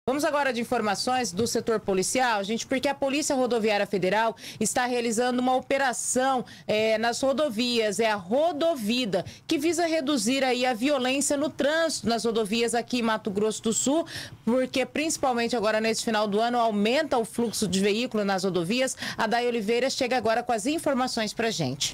Vamos agora de informações do setor policial, gente, porque a Polícia Rodoviária Federal está realizando uma operação nas rodovias, a Rodovida, que visa reduzir aí a violência no trânsito nas rodovias aqui em Mato Grosso do Sul, porque principalmente agora nesse final do ano aumenta o fluxo de veículos nas rodovias. A Day Oliveira chega agora com as informações pra gente.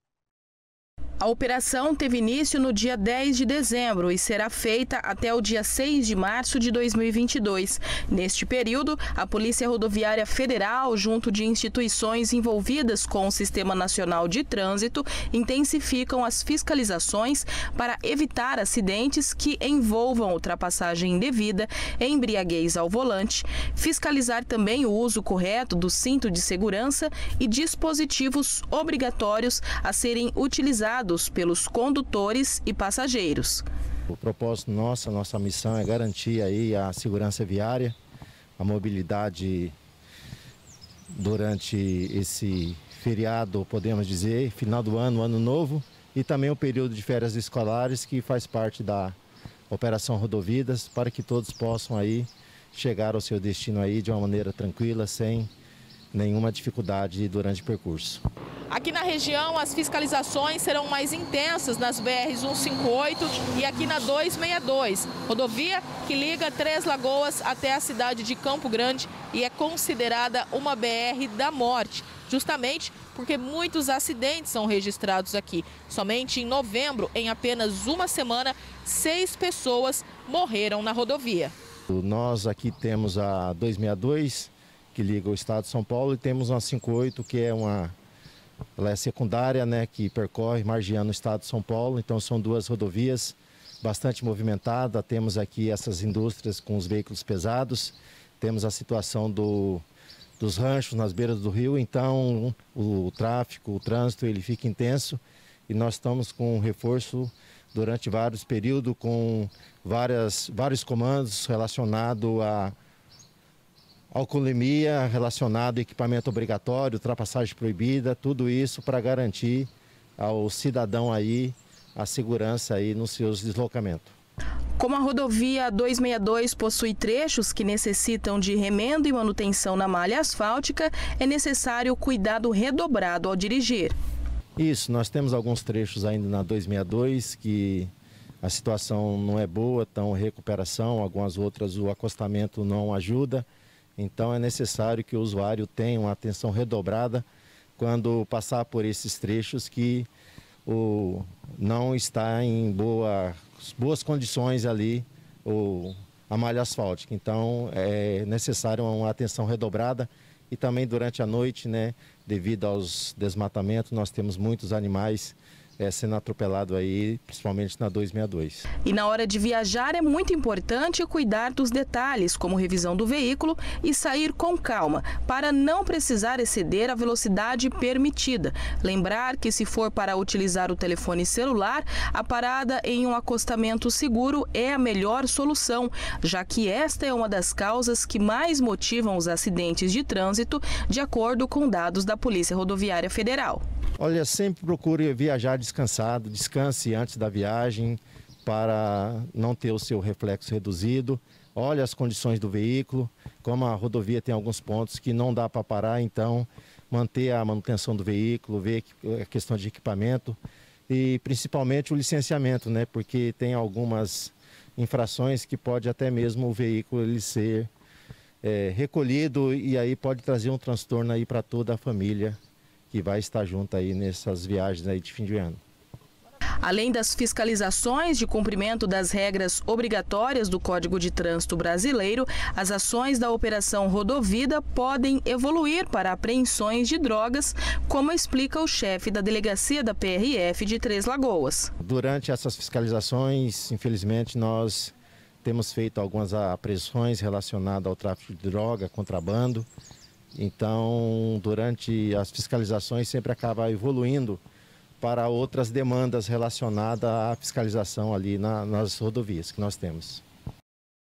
A operação teve início no dia 10 de dezembro e será feita até o dia 6 de março de 2022. Neste período, a Polícia Rodoviária Federal, junto de instituições envolvidas com o Sistema Nacional de Trânsito, intensificam as fiscalizações para evitar acidentes que envolvam ultrapassagem indevida, embriaguez ao volante, fiscalizar também o uso correto do cinto de segurança e dispositivos obrigatórios a serem utilizados pelos condutores e passageiros. O propósito nossa missão é garantir aí a segurança viária, a mobilidade durante esse feriado, podemos dizer, final do ano, ano novo, e também o período de férias escolares, que faz parte da Operação Rodovidas, para que todos possam aí chegar ao seu destino aí de uma maneira tranquila, sem nenhuma dificuldade durante o percurso. Aqui na região, as fiscalizações serão mais intensas nas BRs 158 e aqui na 262, rodovia que liga Três Lagoas até a cidade de Campo Grande e é considerada uma BR da morte, justamente porque muitos acidentes são registrados aqui. Somente em novembro, em apenas uma semana, 6 pessoas morreram na rodovia. Nós aqui temos a 262, que liga o estado de São Paulo, e temos uma 58, que ela é secundária, né, que percorre margeando o estado de São Paulo. Então são duas rodovias bastante movimentadas. Temos aqui essas indústrias com os veículos pesados, temos a situação dos ranchos nas beiras do rio. Então o tráfego, o trânsito, ele fica intenso e nós estamos com um reforço durante vários períodos, com vários comandos relacionados a alcoolemia, relacionado a equipamento obrigatório, ultrapassagem proibida, tudo isso para garantir ao cidadão aí a segurança aí nos seus deslocamentos. Como a rodovia 262 possui trechos que necessitam de remendo e manutenção na malha asfáltica, é necessário cuidado redobrado ao dirigir. Isso, nós temos alguns trechos ainda na 262 que a situação não é boa, estão em recuperação, algumas outras o acostamento não ajuda. Então é necessário que o usuário tenha uma atenção redobrada quando passar por esses trechos que não está em boas condições ali a malha asfáltica. Então é necessário uma atenção redobrada e também durante a noite, né, devido aos desmatamentos, nós temos muitos animais sendo atropelado aí, principalmente na 262. E na hora de viajar é muito importante cuidar dos detalhes, como revisão do veículo e sair com calma, para não precisar exceder a velocidade permitida. Lembrar que se for para utilizar o telefone celular, a parada em um acostamento seguro é a melhor solução, já que esta é uma das causas que mais motivam os acidentes de trânsito, de acordo com dados da Polícia Rodoviária Federal. Olha, sempre procure viajar descansado, descanse antes da viagem para não ter o seu reflexo reduzido. Olhe as condições do veículo, como a rodovia tem alguns pontos que não dá para parar, então manter a manutenção do veículo, ver a questão de equipamento e principalmente o licenciamento, né? Porque tem algumas infrações que pode até mesmo o veículo ele ser recolhido e aí pode trazer um transtorno aí para toda a família que vai estar junto aí nessas viagens aí de fim de ano. Além das fiscalizações de cumprimento das regras obrigatórias do Código de Trânsito Brasileiro, as ações da Operação Rodovida podem evoluir para apreensões de drogas, como explica o chefe da delegacia da PRF de Três Lagoas. Durante essas fiscalizações, infelizmente, nós temos feito algumas apreensões relacionadas ao tráfico de droga, contrabando. Então, durante as fiscalizações, sempre acaba evoluindo para outras demandas relacionadas à fiscalização ali nas rodovias que nós temos.